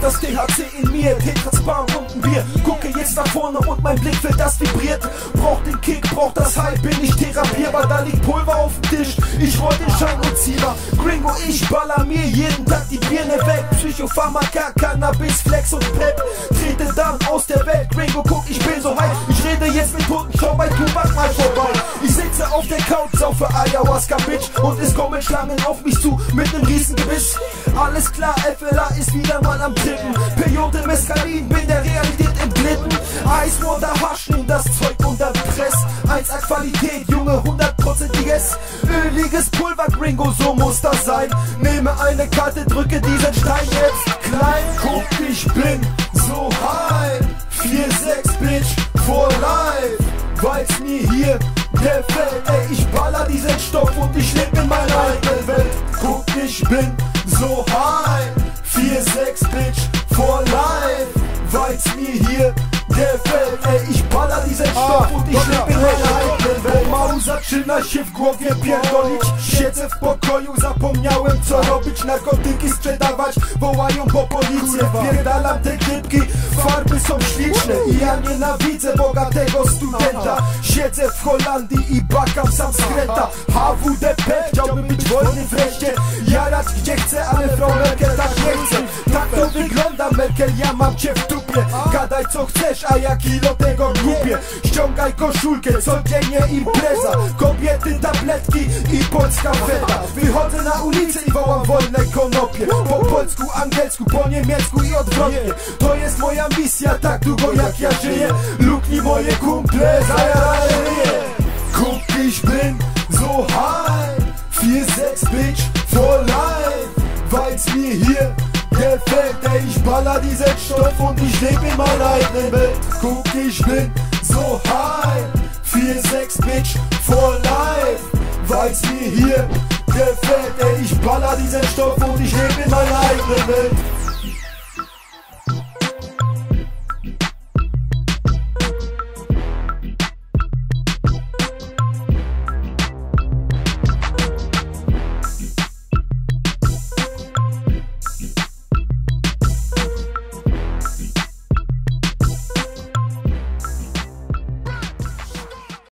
das THC in mir, Tetrazban und ein Bier. Gucke jetzt nach vorne und mein Blickfeld, das vibriert. Braucht den Kick, braucht das Hype, bin ich therapierbar. Da liegt Pulver auf dem Tisch, ich roll den Schein und Zieher. Gringo, ich baller mir jeden Tag die Birne weg. Psychopharmaka, Cannabis, Flex und Pep. Trete dann aus der Welt, Gringo, guck, ich bin so high. Ich rede jetzt mit Toten, schau bei Tupac mal vorbei. Ich sitze auf der Couch, saufe Ayahuasca, Bitch. Und es kommen Schlangen auf mich zu mit nem Riesengebiss. Alles klar, FLA ist wieder mal am Tippen. Peyote, Mescalin, bin der Realität entglitten. Eiswater, Hasch, nimm das Zeug unter Press. 1A Qualität, Junge, 100%iges öliges Pulver, Gringo, so muss das sein. Nehme eine Karte, drücke diesen Stein jetzt klein. Guck, ich bin so high. 4-6, Bitch, for life. Weil's mir hier gefällt, ey, ich baller diesen Stoff und ich leb in meiner eigenen Welt. Guck, ich bin so high. 4-6, Bitch, for life. Weil's mir hier gefällt, ej, ich baller diesen Stoff und ich leb in meiner eigenen Welt. Zaczyna się w głowie pierdolić. Siedzę w pokoju, zapomniałem co robić. Narkotyki sprzedawać, wołają po policję. Wpierdalam te klipki, farby są śliczne i ja nienawidzę bogatego studenta. Siedzę w Holandii i bakam sam skręta. HWDP, chciałbym być wolny wreszcie. Jarać gdzie chcę, ale Frau Merkel tak nie chce. Tak to wygląda, Merkel, ja mam cię w dupie. Gadaj co chcesz, a ja kilo tego kupię. Ściągaj koszulkę, codziennie impreza. Kobiety, tabletki i polska feta. Wychodzę na ulicę i wołam wolne konopie. Po polsku, angielsku, po niemiecku i odwrotnie. To jest moja misja, tak długo jak ja żyję. Luknij moje kumple, zajarane ryje. Guck, ich bin so high. 4-6, Bitch, for life. Weil's mir hier gefällt, ey, ich baller diesen Stoff und ich leb in meiner eigenen Welt. Guck, ich bin so high. 4-6, Bitch, for life. Weil's mir hier gefällt, ey, ich baller diesen Stoff und ich leb in meiner eigenen Welt.